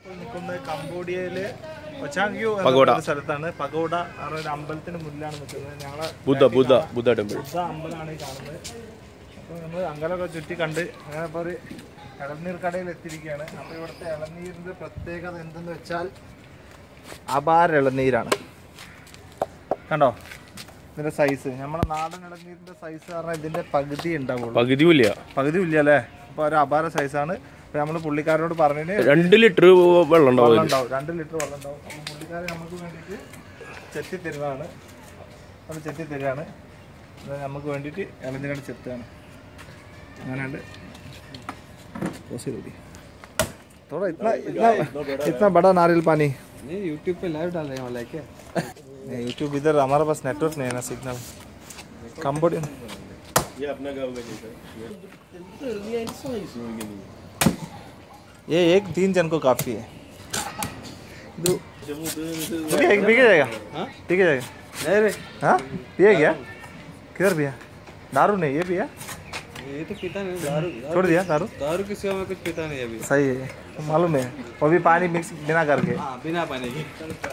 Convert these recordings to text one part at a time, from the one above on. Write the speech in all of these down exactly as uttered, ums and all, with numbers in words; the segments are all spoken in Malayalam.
നിൽക്കുന്നത് കംബോഡിയയില് സ്ഥലത്താണ്. പഗോഡ ഒരു അമ്പലത്തിന് മുന്നിലാണ് നിൽക്കുന്നത്. ഞങ്ങളെ ബുദ്ധ ബുദ്ധ ബുദ്ധ ടെമ്പിൾ ബുദ്ധ അമ്പലമാണ് ഈ കാണുന്നത്. അപ്പോൾ നമ്മൾ അമ്പലമൊക്കെ ചുറ്റി കണ്ട് അങ്ങനെ ഇപ്പോൾ ഒരു ഇളനീർ കടയിൽ എത്തിയിരിക്കുകയാണ്. അപ്പോൾ ഇവിടുത്തെ ഇളനീരിൻ്റെ പ്രത്യേകത എന്തെന്ന് വെച്ചാൽ അപാര ഇളനീരാണ്. കണ്ടോ ഇതിൻ്റെ സൈസ്? നമ്മുടെ നാടൻ ഇളനീരിൻ്റെ സൈസ് പറഞ്ഞാൽ ഇതിൻ്റെ പകുതി ഉണ്ടാവുള്ളൂ. പകുതി ഇല്ല പകുതി ഇല്ല അല്ലേ? അപ്പോൾ ഒരു അപാര സൈസാണ്. അപ്പോൾ നമ്മൾ പുള്ളിക്കാരോട് പറഞ്ഞതിന് രണ്ട് ലിറ്റർ വെള്ളം ഉണ്ടാവും ഉണ്ടാവും രണ്ട് ലിറ്റർ വെള്ളം ഉണ്ടാവും. അപ്പോൾ പുള്ളിക്കാരൻ നമുക്ക് വേണ്ടിയിട്ട് ചെത്തി തരുന്നതാണ്. അത് ചെത്തി തരികയാണ്. നമുക്ക് വേണ്ടിയിട്ട് ഇളനീരാണ് ചെത്തുകയാണ്. അങ്ങനെയുണ്ട്. थोड़ा इतना इतना इतना बड़ा नारियल पानी नहीं यूट्यूब पे लाइव डाल रहे हैं लाइक क्या नहीं यूट्यूब इधर हमारे पास नेटवर्क नहीं है ना सिग्नल कंबोडिया ये अपना गांव में ये एक तीन जन को काफी है पी के जाएगा पी के जाएगा नहीं रे हाँ पिया क्या किधर पिया दारू नहीं ये पिया ये तो पीता नहीं दारू छोड़ दिया दारू दारू के सिवा में कुछ पीता नहीं अभी सही है मालूम है वो भी पानी मिक्स बिना करके हाँ बिना पानी के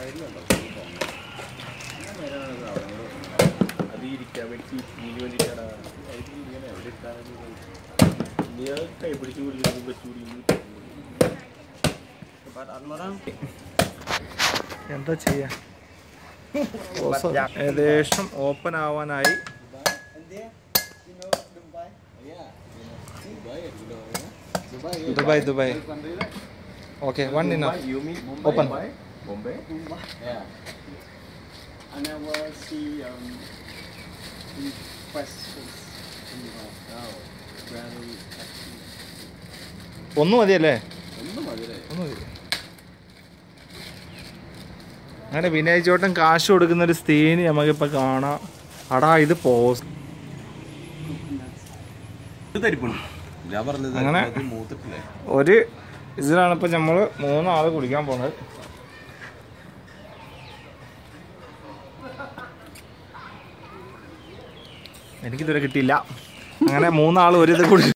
എന്താ ചെയ്യാ ഏകദേശം ഓപ്പൺ ആവാനായി. Dubai, Dubai. Okay, one enough. You mean Mumbai? Open. Mumbai? Bombay? Mumbai. Yeah. I never see um the questions in the house. Oh, very actually. ഒന്നും മതിയല്ലേ? ഒന്നും മതിയല്ലേ? ഒന്നും മതി. അങ്ങനെ വിനയ് ചേട്ടൻ കാശ് കൊടുക്കുന്ന ഒരു സ്ത്രീന് നമുക്കിപ്പോൾ കാണാം. അടാ ഇത് പോസ് അങ്ങനെ ഒരു ഇതിലാണ് ഇപ്പം നമ്മൾ മൂന്നാൾ കുടിക്കാൻ പോകുന്നത്. എനിക്കിതുവരെ കിട്ടിയില്ല. അങ്ങനെ മൂന്നാൾ ഒരു ഇത് കുടി